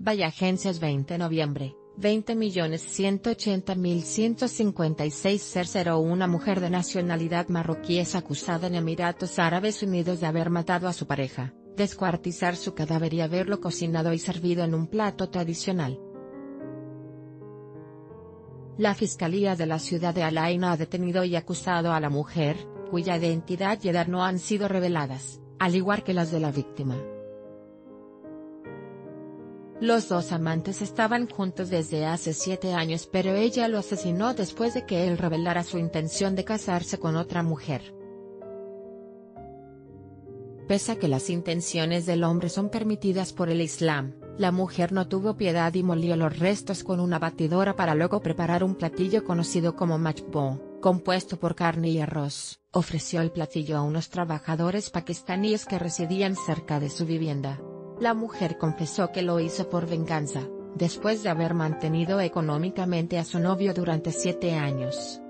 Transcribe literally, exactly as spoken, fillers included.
Vaya Agencias veinte de noviembre, veinte millones ciento ochenta mil ciento cincuenta y seis cero Una mujer de nacionalidad marroquí es acusada en Emiratos Árabes Unidos de haber matado a su pareja, descuartizar su cadáver y haberlo cocinado y servido en un plato tradicional. La Fiscalía de la ciudad de Al Ain ha detenido y acusado a la mujer, cuya identidad y edad no han sido reveladas, al igual que las de la víctima. Los dos amantes estaban juntos desde hace siete años, pero ella lo asesinó después de que él revelara su intención de casarse con otra mujer. Pese a que las intenciones del hombre son permitidas por el Islam, la mujer no tuvo piedad y molió los restos con una batidora para luego preparar un platillo conocido como machbo, compuesto por carne y arroz. Ofreció el platillo a unos trabajadores pakistaníes que residían cerca de su vivienda. La mujer confesó que lo hizo por venganza, después de haber mantenido económicamente a su novio durante siete años.